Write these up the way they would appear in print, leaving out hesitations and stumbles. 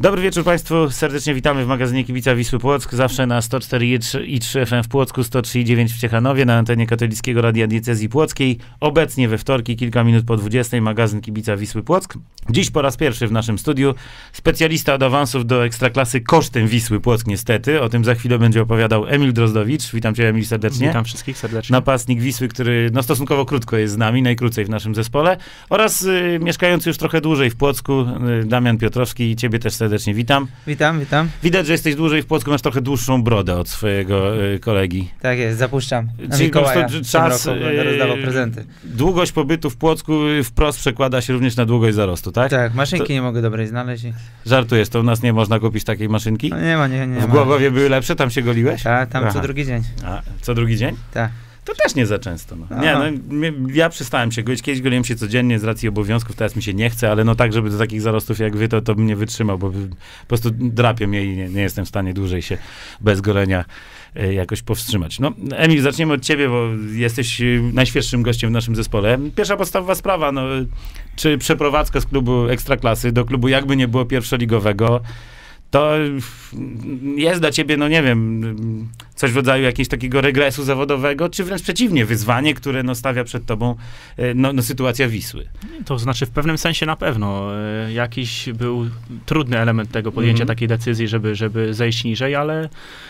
Dobry wieczór Państwu, serdecznie witamy w magazynie Kibica Wisły Płock, zawsze na 104,3 FM w Płocku, 103,9 w Ciechanowie, na antenie Katolickiego Radia Diecezji Płockiej. Obecnie we wtorki, kilka minut po 20, magazyn Kibica Wisły Płock. Dziś po raz pierwszy w naszym studiu specjalista od awansów do Ekstraklasy kosztem Wisły Płock niestety. O tym za chwilę będzie opowiadał Emil Drozdowicz. Witam Cię, Emil, serdecznie. Witam wszystkich serdecznie. Napastnik Wisły, który stosunkowo krótko jest z nami, najkrócej w naszym zespole. Oraz mieszkający już trochę dłużej w Płocku, Damian Piotrowski. Ciebie też serdecznie witam. Witam. Widać, że jesteś dłużej w Płocku, masz trochę dłuższą brodę od swojego kolegi. Tak jest, zapuszczam. Czyli Mikołaja czas, będę rozdawał prezenty. Długość pobytu w Płocku wprost przekłada się również na długość zarostu, tak? Tak, maszynki nie mogę dobrej znaleźć. Żartujesz, to u nas nie można kupić takiej maszynki? No nie ma. W Głogowie były lepsze, tam się goliłeś? Tak, tam co drugi dzień. A, co drugi dzień? Tak. To też nie za często. Ja przestałem się golić. Kiedyś goliłem się codziennie z racji obowiązków, teraz mi się nie chce, ale tak, żeby do takich zarostów jak wy, to bym nie wytrzymał, bo po prostu drapie mnie i nie jestem w stanie dłużej się bez golenia jakoś powstrzymać. No, Emil, zaczniemy od ciebie, bo jesteś najświeższym gościem w naszym zespole. Pierwsza podstawowa sprawa, czy przeprowadzka z klubu Ekstraklasy do klubu jakby nie było pierwszoligowego, to jest dla ciebie, nie wiem, coś w rodzaju jakiegoś takiego regresu zawodowego, czy wręcz przeciwnie, wyzwanie, które stawia przed tobą sytuacja Wisły? To znaczy w pewnym sensie na pewno. Jakiś był trudny element tego podjęcia takiej decyzji, żeby zejść niżej, ale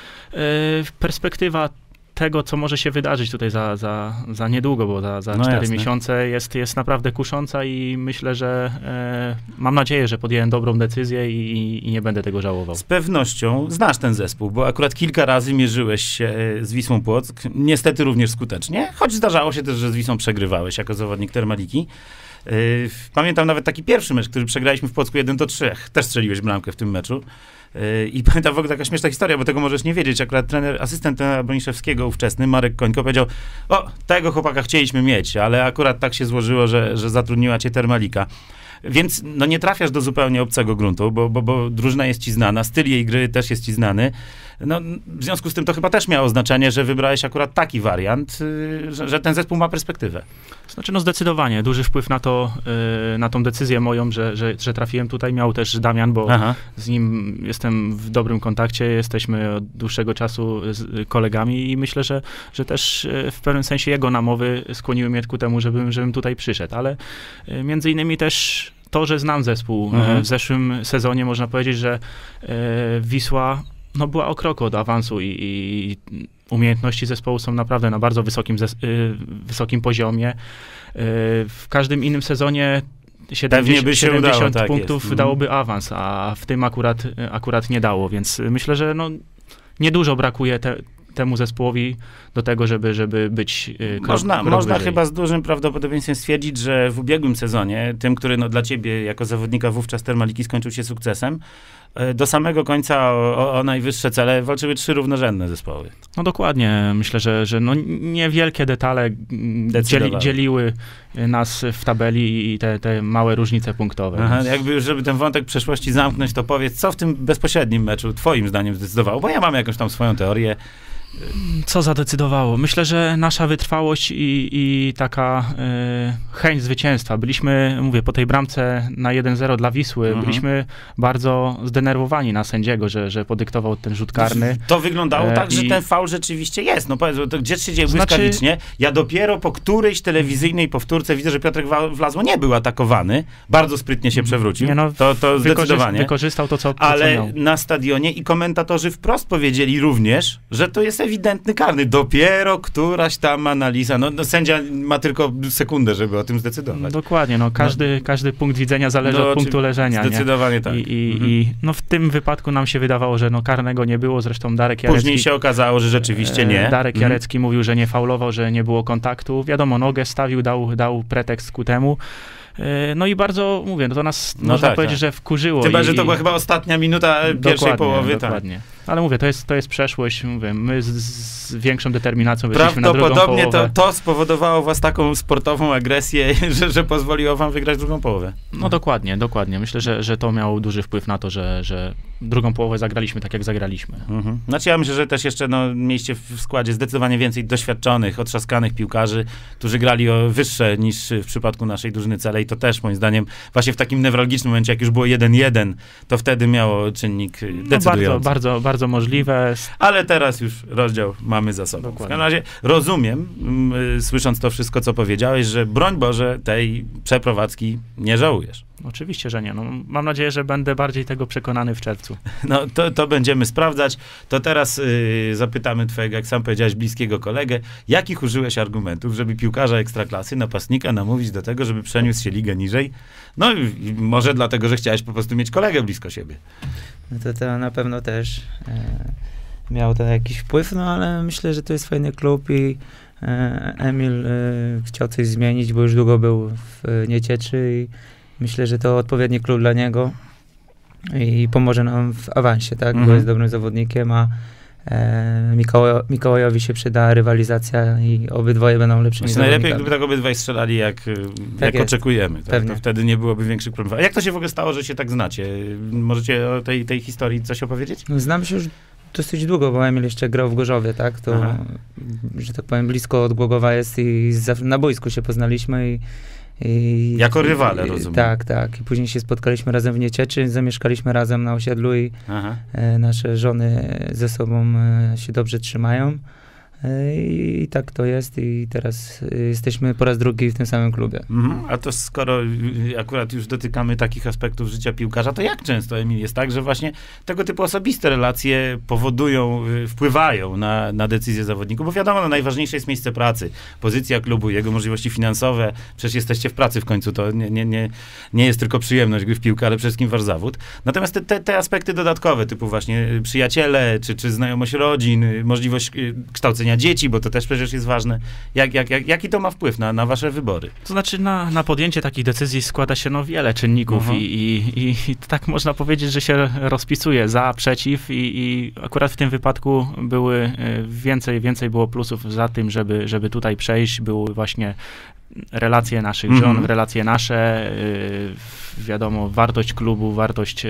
perspektywa tego, co może się wydarzyć tutaj za niedługo, bo za 4 miesiące jest naprawdę kusząca i myślę, że mam nadzieję, że podjąłem dobrą decyzję i nie będę tego żałował. Z pewnością znasz ten zespół, bo akurat kilka razy mierzyłeś się z Wisłą Płock, niestety również skutecznie, choć zdarzało się też, że z Wisłą przegrywałeś jako zawodnik Termaliki. Pamiętam nawet taki pierwszy mecz, który przegraliśmy w Płocku 1-3. Też strzeliłeś bramkę w tym meczu. I pamiętam w ogóle taka śmieszna historia, bo tego możesz nie wiedzieć. Akurat asystent trenera Broniszewskiego ówczesny, Marek Końko, powiedział: tego chłopaka chcieliśmy mieć, ale akurat tak się złożyło, że zatrudniła cię Termalika. Więc nie trafiasz do zupełnie obcego gruntu, bo drużyna jest ci znana, styl jej gry też jest ci znany. W związku z tym to chyba też miało znaczenie, że wybrałeś akurat taki wariant, że ten zespół ma perspektywę. Znaczy, zdecydowanie. Duży wpływ na to, na tą decyzję moją, że trafiłem tutaj, miał też Damian, bo z nim jestem w dobrym kontakcie, jesteśmy od dłuższego czasu kolegami i myślę, że też w pewnym sensie jego namowy skłoniły mnie ku temu, żebym tutaj przyszedł, ale między innymi też to, że znam zespół. W zeszłym sezonie można powiedzieć, że Wisła była o krok od awansu i umiejętności zespołu są naprawdę na bardzo wysokim poziomie. W każdym innym sezonie 70 punktów dałoby awans, a w tym akurat nie dało, więc myślę, że niedużo brakuje temu zespołowi do tego, żeby być Można chyba z dużym prawdopodobieństwem stwierdzić, że w ubiegłym sezonie, tym, który dla ciebie jako zawodnika wówczas Termaliki skończył się sukcesem, do samego końca o najwyższe cele walczyły 3 równorzędne zespoły. Dokładnie. Myślę, że niewielkie detale dzieliły nas w tabeli i te małe różnice punktowe. Żeby ten wątek przeszłości zamknąć, to powiedz, co w tym bezpośrednim meczu twoim zdaniem zdecydowało? Bo ja mam jakąś tam swoją teorię. Co zadecydowało? Myślę, że nasza wytrwałość i taka chęć zwycięstwa. Byliśmy, po tej bramce na 1-0 dla Wisły, byliśmy bardzo zdenerwowani na sędziego, że podyktował ten rzut karny. To wyglądało tak, że ten faul rzeczywiście jest. Powiedz, to gdzie się dzieje błyskawicznie? Ja dopiero po którejś telewizyjnej powtórce widzę, że Piotrek Wlazło nie był atakowany. Bardzo sprytnie się przewrócił. To zdecydowanie. Wykorzystał to, co Ale miał. Na stadionie i komentatorzy wprost powiedzieli również, że to jest ewidentny karny. Dopiero któraś tam analiza. Sędzia ma tylko sekundę, żeby o tym zdecydować. Dokładnie. Każdy punkt widzenia zależy od punktu leżenia. Zdecydowanie tak. I w tym wypadku nam się wydawało, że karnego nie było. Zresztą Darek Jarecki... Później się okazało, że rzeczywiście nie. Darek Jarecki mówił, że nie faulował, że nie było kontaktu. Wiadomo, nogę stawił, dał pretekst ku temu. I bardzo, to nas można powiedzieć, że wkurzyło. Chyba, że to była chyba ostatnia minuta pierwszej połowy. Dokładnie. Tak. Ale mówię, to jest przeszłość, mówię, my z większą determinacją wyszliśmy na drugą Prawdopodobnie połowę. to spowodowało was taką sportową agresję, że pozwoliło wam wygrać drugą połowę. No dokładnie. Myślę, że to miało duży wpływ na to, że drugą połowę zagraliśmy tak, jak zagraliśmy. Znaczy ja myślę, że też jeszcze mieliście w składzie zdecydowanie więcej doświadczonych, otrzaskanych piłkarzy, którzy grali o wyższe niż w przypadku naszej drużyny cele i to też moim zdaniem właśnie w takim newralgicznym momencie, jak już było 1-1, to wtedy miało czynnik decydujący. Bardzo możliwe. Ale teraz już rozdział mamy za sobą. Dokładnie. W każdym razie rozumiem, słysząc to wszystko, co powiedziałeś, że broń Boże tej przeprowadzki nie żałujesz. Oczywiście, że nie. No, mam nadzieję, że będę bardziej tego przekonany w czerwcu. No to będziemy sprawdzać. To teraz zapytamy twojego, jak sam powiedziałeś, bliskiego kolegę, jakich użyłeś argumentów, żeby piłkarza ekstraklasy, napastnika namówić do tego, żeby przeniósł się ligę niżej? No i może dlatego, że chciałeś po prostu mieć kolegę blisko siebie. No to na pewno też miał to jakiś wpływ, no ale myślę, że to jest fajny klub i Emil chciał coś zmienić, bo już długo był w Niecieczy i myślę, że to odpowiedni klub dla niego i pomoże nam w awansie, tak, bo jest dobrym zawodnikiem, a Mikołajowi się przyda rywalizacja i obydwoje będą lepszymi zawodnikami. Najlepiej, gdyby tak obydwaj strzelali, jak oczekujemy. Tak? To wtedy nie byłoby większych problemów. A jak to się w ogóle stało, że się tak znacie? Możecie o tej historii coś opowiedzieć? No, znam się już dosyć długo, bo Emil jeszcze grał w Gorzowie, tak? To, że tak powiem, blisko od Głogowa jest i na boisku się poznaliśmy i jako rywale, rozumiem. Tak. I później się spotkaliśmy razem w Niecieczy, zamieszkaliśmy razem na osiedlu i nasze żony ze sobą się dobrze trzymają. I tak to jest i teraz jesteśmy po raz drugi w tym samym klubie. A to skoro akurat już dotykamy takich aspektów życia piłkarza, to jak często, Emil, jest tak, że właśnie tego typu osobiste relacje powodują, wpływają na decyzje zawodników? Bo wiadomo, najważniejsze jest miejsce pracy, pozycja klubu, jego możliwości finansowe. Przecież jesteście w pracy w końcu, to nie jest tylko przyjemność gry w piłkę, ale przede wszystkim wasz zawód. Natomiast te aspekty dodatkowe, typu właśnie przyjaciele, czy znajomość rodzin, możliwość kształcenia dzieci, bo to też przecież jest ważne. Jaki to ma wpływ na wasze wybory? To znaczy na podjęcie takich decyzji składa się wiele czynników i tak można powiedzieć, że się rozpisuje za, przeciw i akurat w tym wypadku były więcej było plusów za tym, żeby tutaj przejść. Były właśnie relacje naszych żon, relacje nasze, wiadomo, wartość klubu, wartość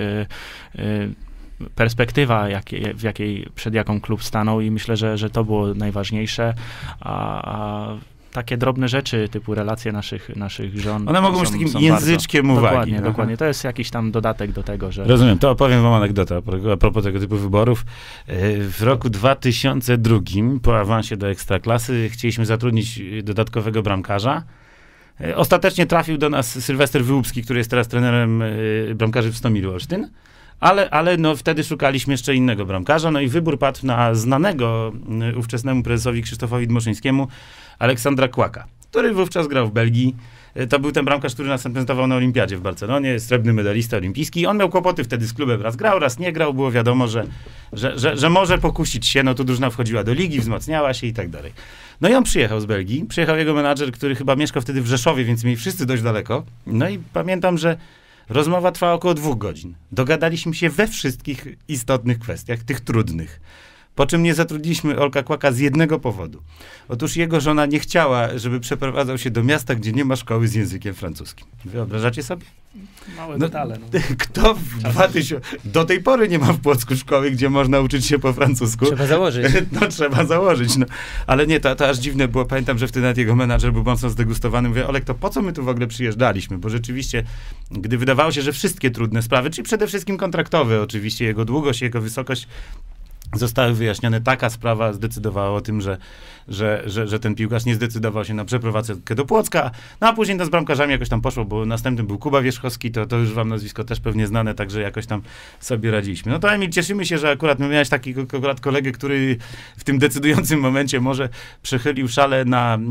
perspektywa, przed jaką klub stanął i myślę, że to było najważniejsze, a takie drobne rzeczy, typu relacje naszych żon. One mogą być takim języczkiem uwagi. Dokładnie. To jest jakiś tam dodatek do tego, że... Rozumiem. To opowiem wam anegdotę a propos tego typu wyborów. W roku 2002 po awansie do Ekstraklasy chcieliśmy zatrudnić dodatkowego bramkarza. Ostatecznie trafił do nas Sylwester Wyłupski, który jest teraz trenerem bramkarzy w Stomilu Olsztyn. Ale wtedy szukaliśmy jeszcze innego bramkarza, i wybór padł na znanego ówczesnemu prezesowi Krzysztofowi Dmoszyńskiemu Aleksandra Kłaka, który wówczas grał w Belgii. To był ten bramkarz, który nas reprezentował na Olimpiadzie w Barcelonie, srebrny medalista olimpijski. On miał kłopoty wtedy z klubem, raz grał, raz nie grał. Było wiadomo, że może pokusić się, tu drużyna wchodziła do ligi, wzmacniała się i tak dalej. I on przyjechał z Belgii, przyjechał jego menadżer, który chyba mieszkał wtedy w Rzeszowie, więc mieli wszyscy dość daleko. I pamiętam, że rozmowa trwała około 2 godzin. Dogadaliśmy się we wszystkich istotnych kwestiach, tych trudnych. Po czym nie zatrudniliśmy Olka Kłaka z jednego powodu. Otóż jego żona nie chciała, żeby przeprowadzał się do miasta, gdzie nie ma szkoły z językiem francuskim. Wyobrażacie sobie? Małe detale. Kto do tej pory nie ma w Płocku szkoły, gdzie można uczyć się po francusku? Trzeba założyć. Trzeba założyć. Ale nie, to aż dziwne było. Pamiętam, że wtedy nawet jego menadżer był mocno zdegustowany. Mówię, Olek, to po co my tu w ogóle przyjeżdżaliśmy? Bo rzeczywiście, gdy wydawało się, że wszystkie trudne sprawy, czyli przede wszystkim kontraktowe oczywiście, jego długość, jego wysokość, zostały wyjaśnione. Taka sprawa zdecydowała o tym, że ten piłkarz nie zdecydował się na przeprowadzkę do Płocka, a później z bramkarzami jakoś tam poszło, bo następnym był Kuba Wierzchowski, to już wam nazwisko też pewnie znane, także jakoś tam sobie radziliśmy. To Emil, cieszymy się, że akurat miałeś takiego kolegę, który w tym decydującym momencie może przechylił szale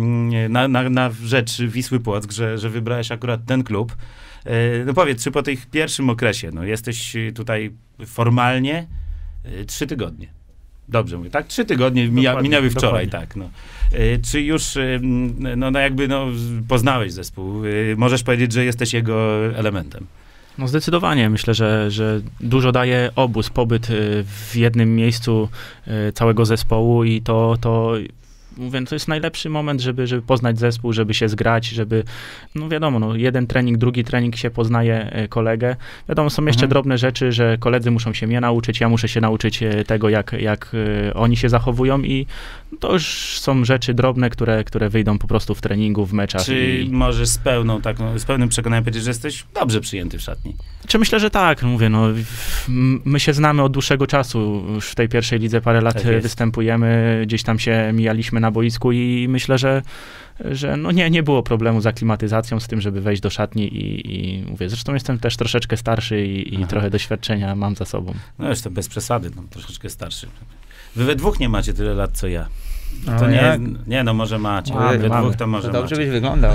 na rzecz Wisły Płock, że wybrałeś akurat ten klub. Powiedz, czy po tym pierwszym okresie, jesteś tutaj formalnie 3 tygodnie. Dobrze mówię, tak? 3 tygodnie minęły wczoraj, dokładnie. Tak. Czy już poznałeś zespół? Możesz powiedzieć, że jesteś jego elementem? No zdecydowanie. Myślę, że dużo daje obóz, pobyt w jednym miejscu całego zespołu i to mówię, to jest najlepszy moment, żeby poznać zespół, żeby się zgrać, żeby, no wiadomo, no jeden trening, drugi trening się poznaje kolegę. Wiadomo, są jeszcze drobne rzeczy, że koledzy muszą się mnie nauczyć, ja muszę się nauczyć tego, jak oni się zachowują i to już są rzeczy drobne, które wyjdą po prostu w treningu, w meczach. Czy możesz z pełnym przekonaniem powiedzieć, że jesteś dobrze przyjęty w szatni? Czy myślę, że tak, mówię, no my się znamy od dłuższego czasu, już w tej pierwszej lidze parę lat występujemy, gdzieś tam się mijaliśmy na boisku i myślę, że no nie było problemu z aklimatyzacją, z tym, żeby wejść do szatni i mówię, zresztą jestem też troszeczkę starszy i trochę doświadczenia mam za sobą. No już to bez przesady, no, troszeczkę starszy. Wy we dwóch nie macie tyle lat, co ja. No, To nie, no może macie. We dwóch to może to dobrze macie. byś wyglądał.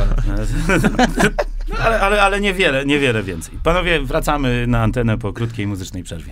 ale niewiele więcej. Panowie, wracamy na antenę po krótkiej muzycznej przerwie.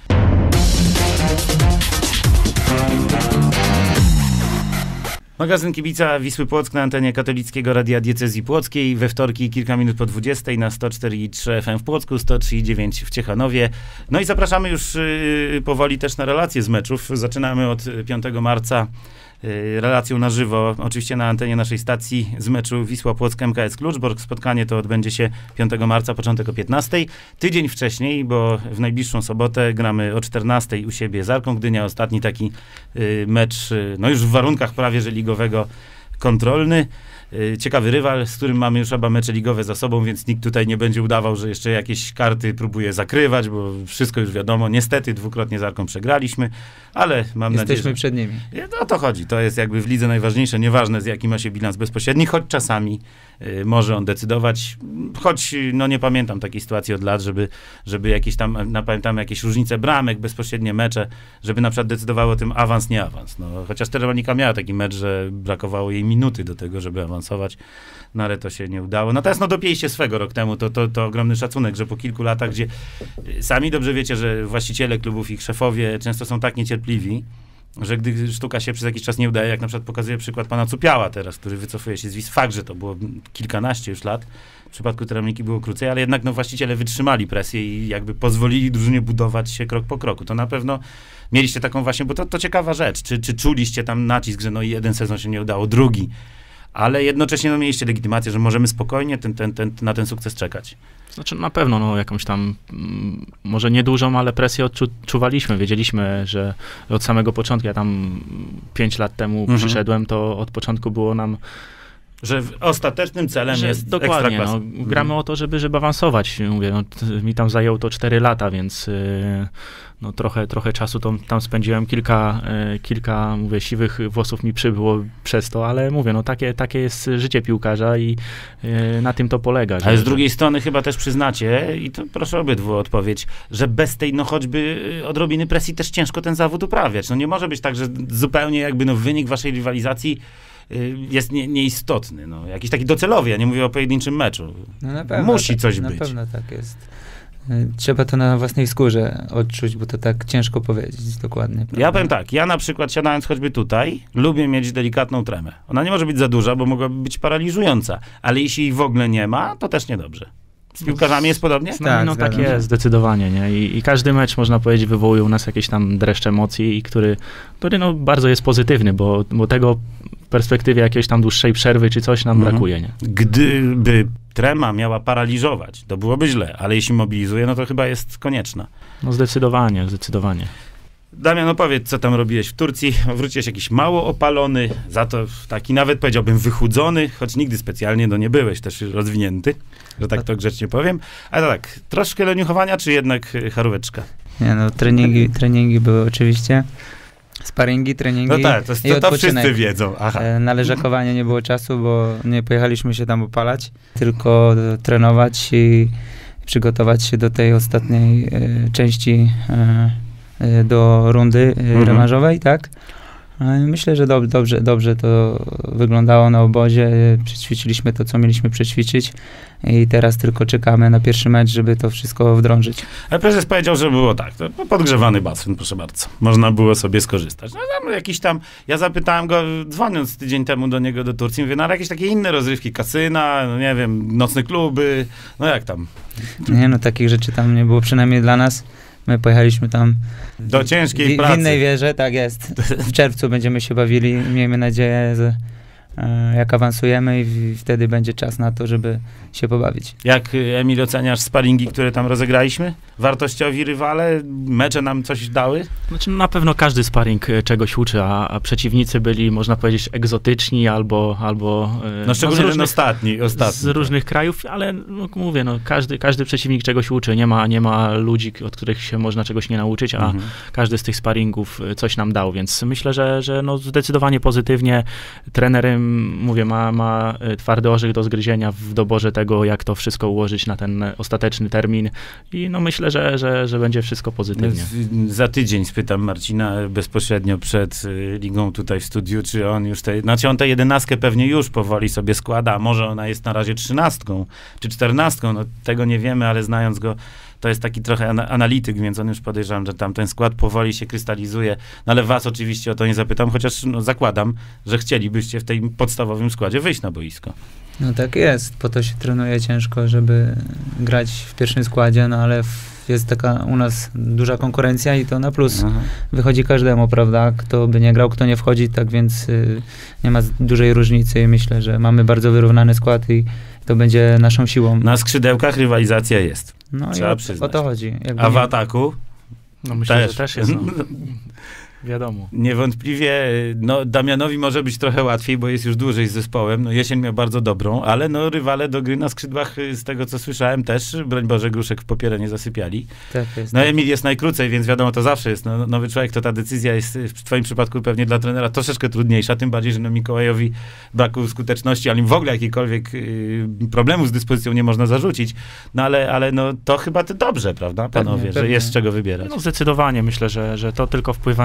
Magazyn Kibica Wisły Płock na antenie Katolickiego Radia Diecezji Płockiej. We wtorki kilka minut po 20 na 104,3 FM w Płocku, 103,9 w Ciechanowie. No i zapraszamy już powoli też na relacje z meczów. Zaczynamy od 5 marca relacją na żywo, oczywiście na antenie naszej stacji z meczu Wisła Płock MKS Kluczbork. Spotkanie to odbędzie się 5 marca, początek o 15. Tydzień wcześniej, bo w najbliższą sobotę gramy o 14 u siebie z Arką Gdynia. Ostatni taki mecz, no już w warunkach prawie że ligowego, kontrolny. Ciekawy rywal, z którym mamy już oba mecze ligowe za sobą, więc nikt tutaj nie będzie udawał, że jeszcze jakieś karty próbuje zakrywać, bo wszystko już wiadomo. Niestety dwukrotnie z Arką przegraliśmy, ale mam nadzieję, Jesteśmy przed nimi. O to chodzi. To jest jakby w lidze najważniejsze, nieważne z jaki ma się bilans bezpośredni, choć czasami może on decydować, choć no nie pamiętam takiej sytuacji od lat, żeby jakieś tam, pamiętam jakieś różnice bramek, bezpośrednie mecze, żeby na przykład decydowało o tym awans, nie awans. No, chociaż Termonika miała taki mecz, że brakowało jej minuty do tego, żeby awansować, no ale to się nie udało. Natomiast no dopieście swego rok temu, to ogromny szacunek, że po kilku latach, gdzie sami dobrze wiecie, że właściciele klubów i ich szefowie często są tak niecierpliwi, że gdy sztuka się przez jakiś czas nie udaje, jak na przykład pokazuje przykład pana Cupiała teraz, który wycofuje się z Wisły. Fakt, że to było kilkanaście już lat, w przypadku Termoniki było krócej, ale jednak no, właściciele wytrzymali presję i jakby pozwolili drużynie budować się krok po kroku. To na pewno mieliście taką właśnie, bo to ciekawa rzecz. Czy czuliście tam nacisk, że no jeden sezon się nie udało, drugi, ale jednocześnie no, mieliście legitymację, że możemy spokojnie na ten sukces czekać. Znaczy na pewno no, jakąś tam, może niedużą, ale presję odczuwaliśmy. Wiedzieliśmy, że od samego początku, ja tam 5 lat temu przyszedłem, to od początku było nam... Że ostatecznym celem jest dokładnie, no, gramy o to, żeby awansować. Mówię, no, mi tam zajęło to 4 lata, więc no, trochę czasu tam spędziłem. Kilka, mówię, siwych włosów mi przybyło przez to, ale mówię, no takie jest życie piłkarza i na tym to polega. Ale z drugiej strony chyba też przyznacie, i to proszę obydwu o odpowiedź, że bez tej no choćby odrobiny presji też ciężko ten zawód uprawiać. No nie może być tak, że zupełnie jakby no wynik waszej rywalizacji jest nieistotny. No. Jakiś taki docelowy, ja nie mówię o pojedynczym meczu. No na pewno, musi coś być. Na pewno tak jest. Trzeba to na własnej skórze odczuć, bo to tak ciężko powiedzieć dokładnie. Prawda? Ja powiem tak, ja na przykład siadając choćby tutaj, lubię mieć delikatną tremę. Ona nie może być za duża, bo mogłaby być paraliżująca, ale jeśli jej w ogóle nie ma, to też niedobrze. Z piłkarzami jest podobnie? Tak jest, zdecydowanie, nie? I każdy mecz, można powiedzieć, wywołuje u nas jakieś tam dreszcz emocji, i który no, bardzo jest pozytywny, bo tego w perspektywie jakiejś tam dłuższej przerwy czy coś nam brakuje, nie? Gdyby trema miała paraliżować, to byłoby źle, ale jeśli mobilizuje, no to chyba jest konieczna. No zdecydowanie. Damian, opowiedz, co tam robiłeś w Turcji. Wróciłeś jakiś mało opalony, za to taki nawet powiedziałbym wychudzony, choć nigdy specjalnie nie byłeś też rozwinięty, że tak to grzecznie powiem. Ale tak, troszkę leniuchowania, czy jednak charóweczka? Nie no, treningi były oczywiście. Sparingi, treningi. No tak, to wszyscy wiedzą. Aha. Na leżakowanie nie było czasu, bo nie pojechaliśmy się tam opalać, tylko trenować i przygotować się do tej ostatniej części do rundy rewanżowej, tak? Myślę, że dobrze to wyglądało na obozie. Przećwiczyliśmy to, co mieliśmy przećwiczyć i teraz tylko czekamy na pierwszy mecz, żeby to wszystko wdrążyć. Ale prezes powiedział, że było tak, to podgrzewany basen, proszę bardzo. Można było sobie skorzystać. No tam jakiś tam, ja zapytałem go, dzwoniąc tydzień temu do niego do Turcji, mówię, no ale jakieś takie inne rozrywki, kasyna, no nie wiem, nocne kluby, no jak tam? Nie, no takich rzeczy tam nie było, przynajmniej dla nas. My pojechaliśmy tam do ciężkiej pracy. W innej wieży, tak jest. W czerwcu będziemy się bawili, miejmy nadzieję, że jak awansujemy i wtedy będzie czas na to, żeby się pobawić. Jak, Emil, oceniasz sparingi, które tam rozegraliśmy? Wartościowi rywale? Mecze nam coś dały? Znaczy, na pewno każdy sparring czegoś uczy, a przeciwnicy byli, można powiedzieć, egzotyczni albo no szczególnie ten ostatni. Z różnych krajów, ale no, mówię, no, każdy przeciwnik czegoś uczy. Nie ma ludzi, od których się można czegoś nie nauczyć, a każdy z tych sparingów coś nam dał, więc myślę, że no, zdecydowanie pozytywnie. Trener, mówię, ma twardy orzech do zgryzienia w doborze tego, jak to wszystko ułożyć na ten ostateczny termin i no myślę, że będzie wszystko pozytywnie. Za tydzień spytam Marcina bezpośrednio przed ligą tutaj w studiu, czy on już on tę 11 pewnie już powoli sobie składa, a może ona jest na razie 13 czy 14, no tego nie wiemy, ale znając go, to jest taki trochę analityk, więc on już podejrzewam, że tam ten skład powoli się krystalizuje. No ale was oczywiście o to nie zapytam, chociaż no, zakładam, że chcielibyście w tym podstawowym składzie wyjść na boisko. No tak jest, po to się trenuje ciężko, żeby grać w pierwszym składzie, no ale jest taka u nas duża konkurencja i to na plus wychodzi każdemu, prawda? Kto by nie grał, kto nie wchodzi, tak więc nie ma dużej różnicy i myślę, że mamy bardzo wyrównany skład i to będzie naszą siłą. Na skrzydełkach rywalizacja jest. No trzeba i przyznać. o to chodzi. A w ataku? No myślę, że też jest. No. Wiadomo. Niewątpliwie, no Damianowi może być trochę łatwiej, bo jest już dłużej z zespołem. No jesień miał bardzo dobrą, ale no rywale do gry na skrzydłach, z tego co słyszałem, też, broń Boże, gruszek w popierę nie zasypiali. Tak jest. No Emil jest najkrócej, więc wiadomo, to zawsze jest. No, nowy człowiek, to ta decyzja jest w twoim przypadku pewnie dla trenera troszeczkę trudniejsza, tym bardziej, że no Mikołajowi braku skuteczności, ale im w ogóle jakikolwiek problemów z dyspozycją nie można zarzucić. No ale no to chyba to dobrze, prawda, panowie, pewnie. że jest z czego wybierać. No zdecydowanie myślę, że to tylko wpływa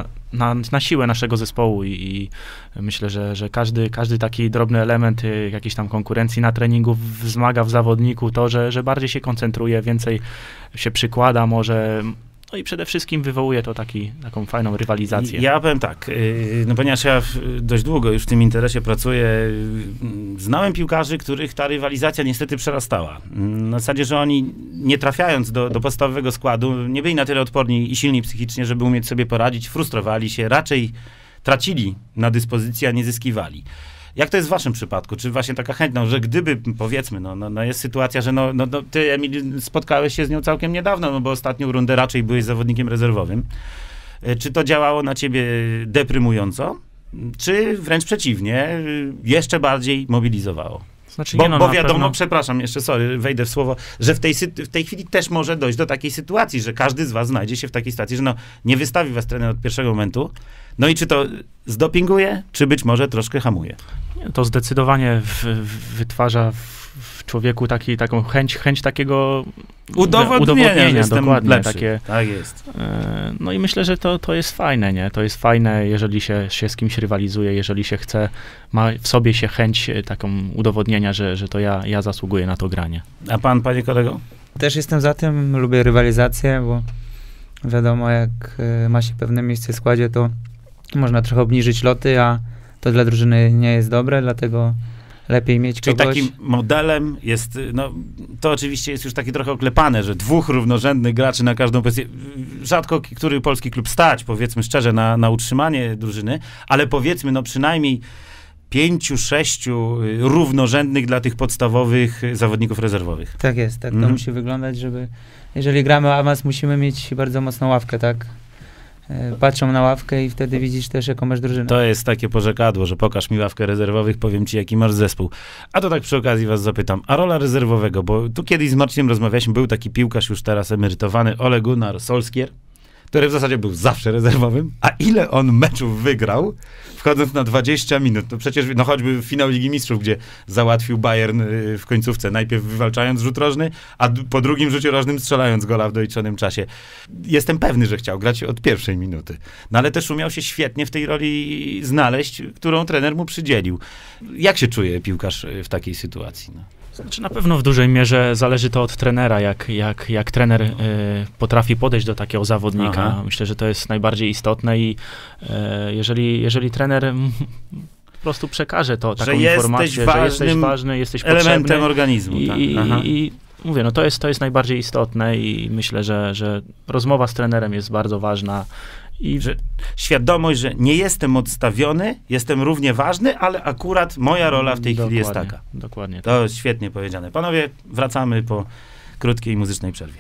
na siłę naszego zespołu i myślę, że każdy taki drobny element jakiejś tam konkurencji na treningu wzmaga w zawodniku to, że bardziej się koncentruje, więcej się przykłada może. No i przede wszystkim wywołuje to taką fajną rywalizację. Ja powiem tak, no ponieważ ja dość długo już w tym interesie pracuję, znałem piłkarzy, których ta rywalizacja niestety przerastała. Na zasadzie, że oni nie trafiając do podstawowego składu, nie byli na tyle odporni i silni psychicznie, żeby umieć sobie poradzić, frustrowali się, raczej tracili na dyspozycji, a nie zyskiwali. Jak to jest w waszym przypadku? Czy właśnie taka chęć, że gdyby, powiedzmy, no jest sytuacja, że ty, Emil, spotkałeś się z nią całkiem niedawno, no bo ostatnią rundę raczej byłeś zawodnikiem rezerwowym. Czy to działało na ciebie deprymująco? Czy wręcz przeciwnie, jeszcze bardziej mobilizowało? Znaczy, bo wiadomo, przepraszam, jeszcze wejdę w słowo, że w tej chwili też może dojść do takiej sytuacji, że każdy z was znajdzie się w takiej sytuacji, że nie wystawi was trener od pierwszego momentu. No i czy to zdopinguje, czy być może troszkę hamuje? To zdecydowanie wytwarza w człowieku taką chęć takiego udowodnienia dokładnie. Lepszy. Takie, tak jest. No i myślę, że to jest fajne, nie? To jest fajne, jeżeli się z kimś rywalizuje, jeżeli się chce, ma w sobie się chęć taką udowodnienia, że to ja zasługuję na to granie. A pan, panie kolego? Też jestem za tym, lubię rywalizację, bo wiadomo, jak ma się pewne miejsce w składzie, to można trochę obniżyć loty, a to dla drużyny nie jest dobre, dlatego lepiej mieć Czyli kogoś. takim modelem jest, no to oczywiście jest już takie trochę oklepane, że dwóch równorzędnych graczy na każdą pozycję. Rzadko który polski klub stać, powiedzmy szczerze, na utrzymanie drużyny, ale powiedzmy, no przynajmniej 5-6 równorzędnych dla tych podstawowych zawodników rezerwowych. Tak jest, tak to musi wyglądać, żeby, jeżeli gramy o awans, musimy mieć bardzo mocną ławkę, tak? Patrzą na ławkę i wtedy widzisz też, jaką masz drużynę. To jest takie porzekadło, że pokaż mi ławkę rezerwowych, powiem ci, jaki masz zespół. A to tak przy okazji was zapytam, a rola rezerwowego, bo tu kiedyś z Marcinem rozmawialiśmy, był taki piłkarz już teraz emerytowany, Ole Gunnar Solskjaer. który w zasadzie był zawsze rezerwowym, a ile on meczów wygrał, wchodząc na 20 minut. No przecież, no choćby finał Ligi Mistrzów, gdzie załatwił Bayern w końcówce, najpierw wywalczając rzut rożny, a po drugim rzucie rożnym strzelając gola w doliczonym czasie. Jestem pewny, że chciał grać od pierwszej minuty. No ale też umiał się świetnie w tej roli znaleźć, którą trener mu przydzielił. Jak się czuje piłkarz w takiej sytuacji? No? Znaczy na pewno w dużej mierze zależy to od trenera, jak trener potrafi podejść do takiego zawodnika. Aha. Myślę, że to jest najbardziej istotne i jeżeli trener po prostu przekaże to, taką informację, że jesteś ważny, jesteś elementem potrzebny, organizmu. I mówię, no to jest najbardziej istotne i myślę, że rozmowa z trenerem jest bardzo ważna. I że świadomość, że nie jestem odstawiony, jestem równie ważny, ale akurat moja rola w tej chwili jest taka. Dokładnie. To jest świetnie powiedziane. Panowie, wracamy po krótkiej muzycznej przerwie.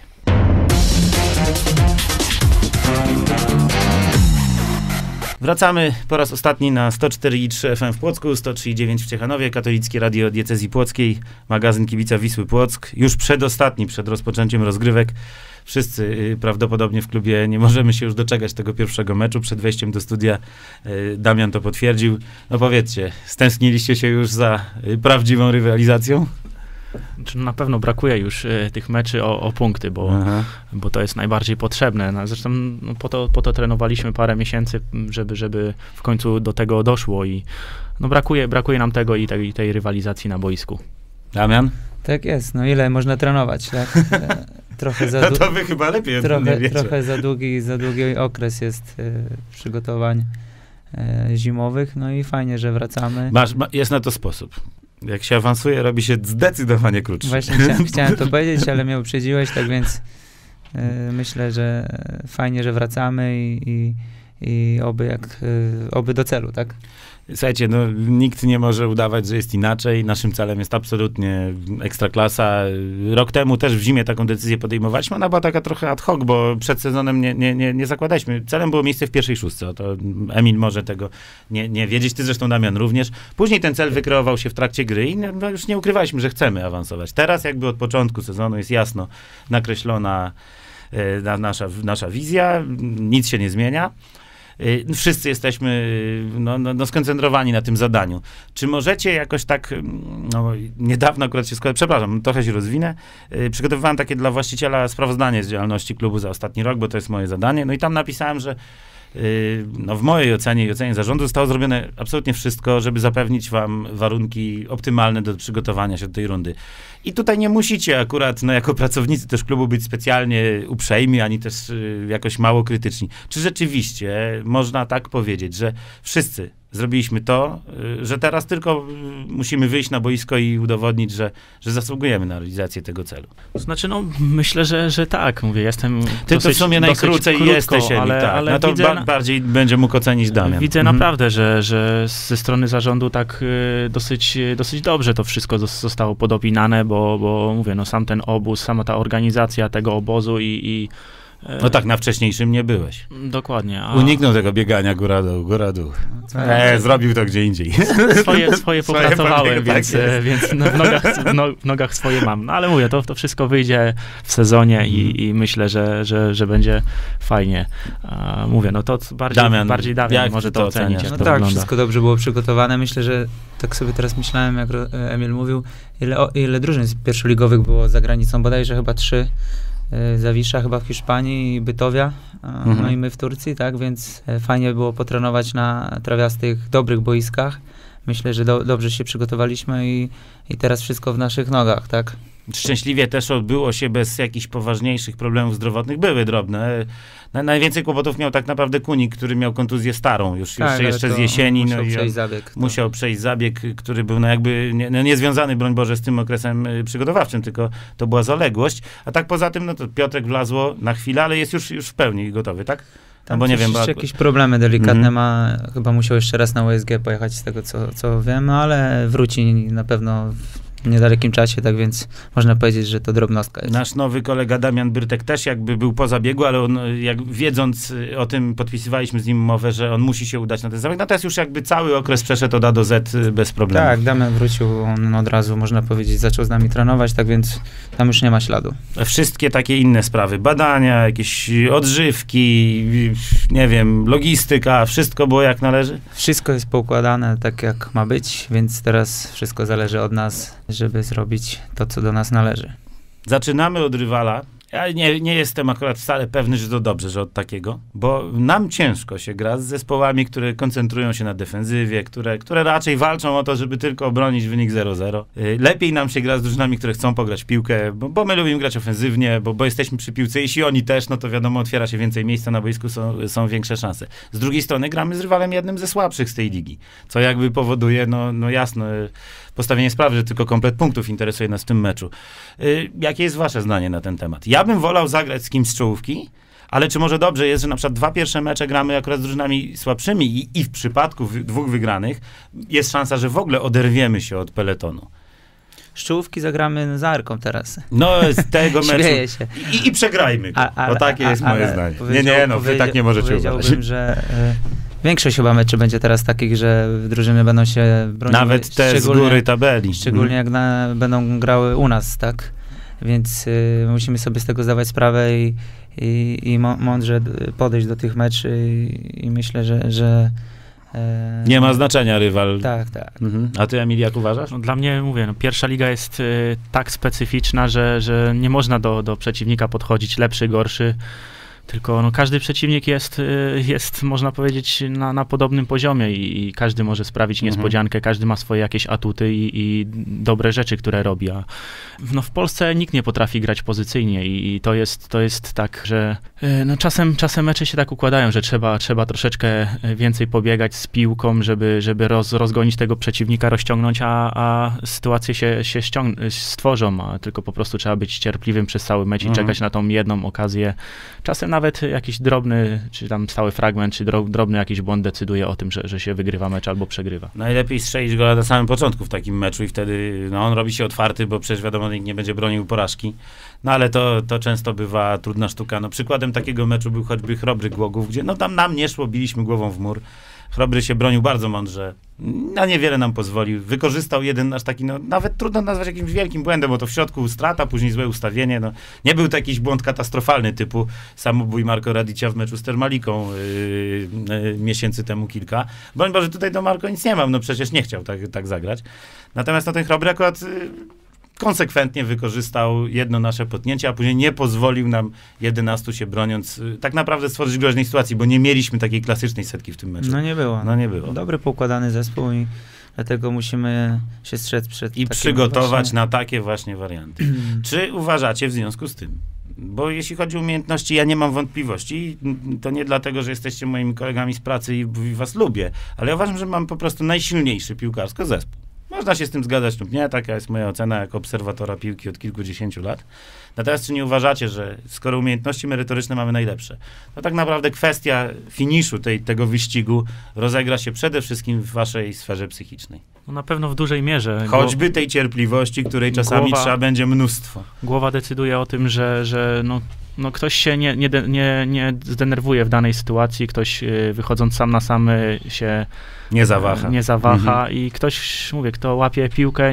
Wracamy po raz ostatni na 104,3 FM w Płocku, 103,9 w Ciechanowie, Katolickie Radio Diecezji Płockiej, magazyn Kibica Wisły Płock. Już przedostatni, przed rozpoczęciem rozgrywek. Wszyscy prawdopodobnie w klubie nie możemy się już doczekać tego pierwszego meczu. Przed wejściem do studia Damian to potwierdził. No powiedzcie, stęskniliście się już za prawdziwą rywalizacją? Na pewno brakuje już tych meczy o punkty, bo to jest najbardziej potrzebne. No, zresztą no, po to trenowaliśmy parę miesięcy, żeby w końcu do tego doszło i no, brakuje nam tego i tej rywalizacji na boisku. Damian? Tak jest, no ile można trenować, tak? Trochę za to wy chyba lepiej trochę za długi okres jest przygotowań zimowych, no i fajnie, że wracamy. Jest na to sposób. Jak się awansuje, robi się zdecydowanie krótszy. Właśnie chciałem to powiedzieć, ale mnie uprzedziłeś, tak więc myślę, że fajnie, że wracamy i oby do celu, tak? Słuchajcie, no nikt nie może udawać, że jest inaczej. Naszym celem jest absolutnie ekstraklasa. Rok temu też w zimie taką decyzję podejmowaliśmy. Ona była taka trochę ad hoc, bo przed sezonem nie zakładaliśmy. Celem było miejsce w pierwszej szóstce. To Emil może tego nie wiedzieć. Ty zresztą, Damian, również. Później ten cel wykreował się w trakcie gry i no, już nie ukrywaliśmy, że chcemy awansować. Teraz jakby od początku sezonu jest jasno nakreślona nasza wizja. Nic się nie zmienia. Wszyscy jesteśmy skoncentrowani na tym zadaniu. Czy możecie jakoś tak, niedawno akurat się przepraszam, trochę się rozwinę, przygotowywałem takie dla właściciela sprawozdanie z działalności klubu za ostatni rok, bo to jest moje zadanie, no i tam napisałem, że w mojej ocenie i ocenie zarządu zostało zrobione absolutnie wszystko, żeby zapewnić wam warunki optymalne do przygotowania się do tej rundy. I tutaj nie musicie akurat, jako pracownicy też klubu być specjalnie uprzejmi, ani też jakoś mało krytyczni. Czy rzeczywiście można tak powiedzieć, że wszyscy zrobiliśmy to, że teraz tylko musimy wyjść na boisko i udowodnić, że zasługujemy na realizację tego celu? Znaczy, no, myślę, że tak. Mówię, jestem Ty to w sumie najkrócej jesteś, ale no to bardziej będzie mógł ocenić Damian. Widzę naprawdę, że ze strony zarządu tak dosyć dobrze to wszystko zostało podopinane, bo mówię, no sam ten obóz, sama ta organizacja tego obozu i no tak, na wcześniejszym nie byłeś. Dokładnie. Uniknął tego biegania góra-dół. Zrobił to gdzie indziej. Swoje popracowałem, więc w nogach swoje mam. No ale mówię, to wszystko wyjdzie w sezonie i myślę, że będzie fajnie. Mówię, no to bardziej Damian może to ocenić. No tak, wszystko dobrze było przygotowane. Myślę, że tak sobie teraz myślałem, jak Emil mówił, ile drużyn pierwszoligowych było za granicą, bodajże chyba 3. Zawisza chyba w Hiszpanii i Bytowia, no i my w Turcji, tak, więc fajnie było potrenować na trawiastych, dobrych boiskach. Myślę, że dobrze się przygotowaliśmy i teraz wszystko w naszych nogach, tak. Szczęśliwie też odbyło się bez jakichś poważniejszych problemów zdrowotnych. Były drobne. Najwięcej kłopotów miał tak naprawdę Kunik, który miał kontuzję starą, jeszcze z jesieni. Musiał przejść zabieg, który był nie związany, broń Boże, z tym okresem przygotowawczym, tylko to była zaległość. A tak poza tym, no to Piotrek wlazło na chwilę, ale jest już w pełni gotowy, tak? Tam bo nie wiem, jeszcze jakieś problemy delikatne ma. Chyba musiał jeszcze raz na USG pojechać z tego, co wiem, ale wróci na pewno niedalekim czasie, tak więc można powiedzieć, że to drobnostka jest. Nasz nowy kolega Damian Byrtek też jakby był po zabiegu, ale on, wiedząc o tym, podpisywaliśmy z nim umowę, że on musi się udać na ten zabieg. No teraz już jakby cały okres przeszedł od A do Z bez problemu. Tak, Damian wrócił, on od razu, można powiedzieć, zaczął z nami trenować, tak więc tam już nie ma śladu. Wszystkie takie inne sprawy, badania, jakieś odżywki, nie wiem, logistyka, wszystko było jak należy? Wszystko jest poukładane tak, jak ma być, więc teraz wszystko zależy od nas, żeby zrobić to, co do nas należy. Zaczynamy od rywala. Ja nie jestem akurat wcale pewny, że to dobrze, że od takiego, bo nam ciężko się gra z zespołami, które koncentrują się na defensywie, które raczej walczą o to, żeby tylko obronić wynik 0-0. Lepiej nam się gra z drużynami, które chcą pograć w piłkę, bo my lubimy grać ofensywnie, bo jesteśmy przy piłce. Jeśli oni też, no to wiadomo, otwiera się więcej miejsca na boisku, są większe szanse. Z drugiej strony gramy z rywalem jednym ze słabszych z tej ligi, co jakby powoduje, no jasno, postawienie sprawy, że tylko komplet punktów interesuje nas w tym meczu. Jakie jest wasze zdanie na ten temat? Ja bym wolał zagrać z kimś z czołówki, ale czy może dobrze jest, że na przykład 2 pierwsze mecze gramy akurat z drużynami słabszymi i w przypadku 2 wygranych jest szansa, że w ogóle oderwiemy się od peletonu? Z czołówki zagramy z Arką teraz. No, z tego meczu. Śmieję się. I przegrajmy go, bo takie jest moje zdanie. Wy tak nie możecie uważać. Powiedziałbym, że większość chyba meczy będzie teraz takich, że drużyny będą się broniły. Nawet te z góry tabeli. Szczególnie jak będą grały u nas, tak? Więc musimy sobie z tego zdawać sprawę i mądrze podejść do tych meczy i myślę, że nie ma znaczenia rywal. Tak. A ty, Emil, jak uważasz? No, dla mnie, mówię, pierwsza liga jest tak specyficzna, że nie można do przeciwnika podchodzić lepszy, gorszy. Tylko każdy przeciwnik jest, można powiedzieć, na podobnym poziomie i każdy może sprawić niespodziankę, każdy ma swoje jakieś atuty i dobre rzeczy, które robi. A w Polsce nikt nie potrafi grać pozycyjnie i to jest tak, że czasem mecze się tak układają, że trzeba troszeczkę więcej pobiegać z piłką, żeby rozgonić tego przeciwnika, rozciągnąć, a sytuacje się stworzą, a tylko po prostu trzeba być cierpliwym przez cały mecz i czekać na tą jedną okazję. Czasem nawet jakiś drobny, czy tam stały fragment, czy drobny jakiś błąd decyduje o tym, że się wygrywa mecz albo przegrywa. Najlepiej strzelić go na samym początku w takim meczu i wtedy on robi się otwarty, bo przecież wiadomo, nikt nie będzie bronił porażki. No ale to często bywa trudna sztuka. No przykładem takiego meczu był choćby Chrobry Głogów, gdzie tam nam nie szło, biliśmy głową w mur. Chrobry się bronił bardzo mądrze, na niewiele nam pozwolił. Wykorzystał jeden nasz taki, nawet trudno nazwać jakimś wielkim błędem, bo to w środku strata, później złe ustawienie. Nie był to jakiś błąd katastrofalny typu samobój Marco Radicia w meczu z Termaliką miesięcy temu kilka. Broń Boże, tutaj do Marco nic nie mam, przecież nie chciał tak zagrać. Natomiast ten Chrobry akurat konsekwentnie wykorzystał jedno nasze potknięcie, a później nie pozwolił nam 11 się broniąc tak naprawdę stworzyć groźnej sytuacji, bo nie mieliśmy takiej klasycznej setki w tym meczu. Nie było. Dobry, poukładany zespół i dlatego musimy się strzec przed i przygotować na takie właśnie warianty. Czy uważacie w związku z tym? Bo jeśli chodzi o umiejętności, ja nie mam wątpliwości. To nie dlatego, że jesteście moimi kolegami z pracy i was lubię, ale ja uważam, że mam po prostu najsilniejszy piłkarsko zespół. Można się z tym zgadzać lub nie, taka jest moja ocena jako obserwatora piłki od kilkudziesięciu lat. Natomiast czy nie uważacie, że skoro umiejętności merytoryczne mamy najlepsze, to tak naprawdę kwestia finiszu tego wyścigu rozegra się przede wszystkim w waszej sferze psychicznej? No na pewno w dużej mierze. Choćby tej cierpliwości, której czasami trzeba będzie mnóstwo. Głowa decyduje o tym, że ktoś się nie zdenerwuje w danej sytuacji, ktoś wychodząc sam na sam się nie zawaha i ktoś, kto łapie piłkę,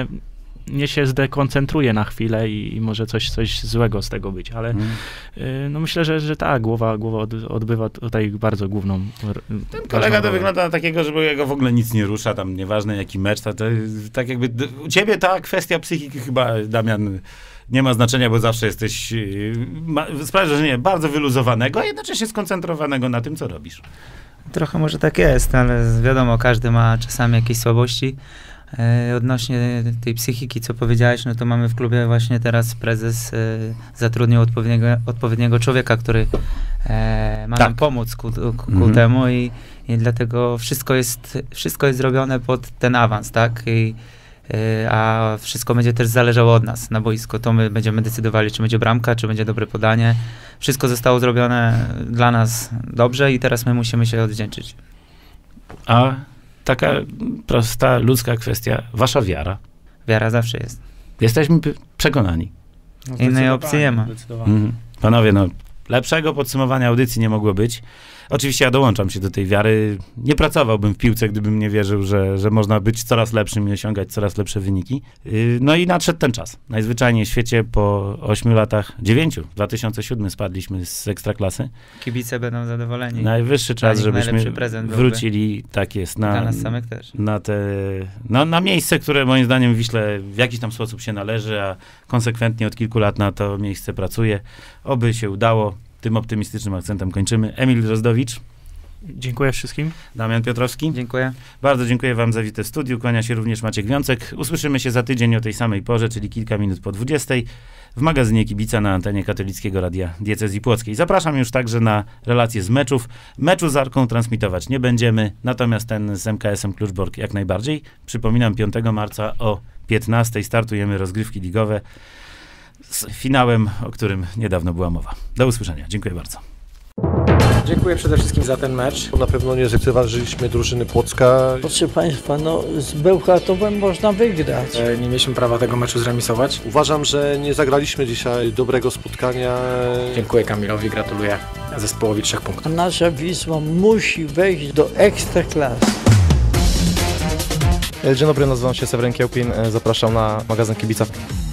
nie się zdekoncentruje na chwilę i może coś złego z tego być, ale myślę, że tak, głowa odbywa tutaj bardzo główną. Ten kolega to wygląda na takiego, że jego w ogóle nic nie rusza, tam nieważne jaki mecz, to tak jakby u ciebie ta kwestia psychiki chyba, Damian, nie ma znaczenia, bo zawsze jesteś, sprawia wrażenie bardzo wyluzowanego, a jednocześnie skoncentrowanego na tym, co robisz. Trochę może tak jest, ale wiadomo, każdy ma czasami jakieś słabości. Odnośnie tej psychiki, co powiedziałeś, to mamy w klubie właśnie teraz prezes zatrudnił odpowiedniego człowieka, który ma nam pomóc ku temu i dlatego wszystko jest zrobione pod ten awans, tak? A wszystko będzie też zależało od nas na boisku. To my będziemy decydowali, czy będzie bramka, czy będzie dobre podanie. Wszystko zostało zrobione dla nas dobrze i teraz my musimy się odwdzięczyć. A taka prosta, ludzka kwestia, wasza wiara? wiara zawsze jest. Jesteśmy przekonani. No, Innej opcji nie ma. Panowie, no lepszego podsumowania audycji nie mogło być. Oczywiście ja dołączam się do tej wiary. Nie pracowałbym w piłce, gdybym nie wierzył, że można być coraz lepszym i osiągać coraz lepsze wyniki. No i nadszedł ten czas. Najzwyczajniej w świecie po 8 latach, 9, w 2007 spadliśmy z Ekstraklasy. Kibice będą zadowoleni. Najwyższy czas, żebyśmy wrócili, tak jest, dla nas samych też. Na miejsce, które moim zdaniem Wiśle w jakiś tam sposób się należy, a konsekwentnie od kilku lat na to miejsce pracuje. Oby się udało. Tym optymistycznym akcentem kończymy. Emil Drozdowicz. Dziękuję wszystkim. Damian Piotrowski. Dziękuję. Bardzo dziękuję wam za wizytę w studiu. Kłania się również Maciek Wiącek. Usłyszymy się za tydzień o tej samej porze, czyli kilka minut po 20 w magazynie Kibica na antenie Katolickiego Radia Diecezji Płockiej. Zapraszam już także na relacje z meczów. Meczu z Arką transmitować nie będziemy, natomiast ten z MKS-em Kluczbork jak najbardziej. Przypominam, 5 marca o 15 startujemy rozgrywki ligowe z finałem, o którym niedawno była mowa. Do usłyszenia. Dziękuję bardzo. Dziękuję przede wszystkim za ten mecz. Na pewno nie zlekceważyliśmy drużyny Płocka. Proszę Państwa, no z Bełchatowem można wygrać. Nie mieliśmy prawa tego meczu zremisować. Uważam, że nie zagraliśmy dzisiaj dobrego spotkania. Dziękuję Kamilowi, gratuluję zespołowi 3 punktów. A nasza Wisła musi wejść do Ekstraklasy. Dzień dobry, nazywam się Seweryn Kiełpin, zapraszam na magazyn Kibica.